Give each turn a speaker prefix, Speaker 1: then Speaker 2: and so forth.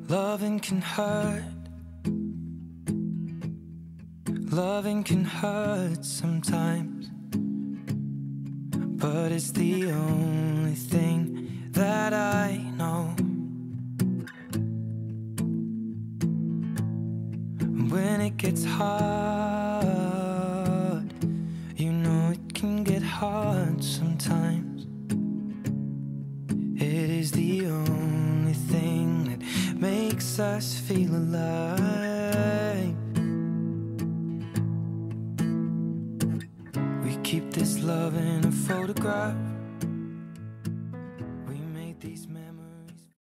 Speaker 1: Loving can hurt. Loving can hurt sometimes, but it's the only thing that I know. When it gets hard, you know it can get hard sometimes. It is the only thing that makes us feel alive. We keep this love in a photograph,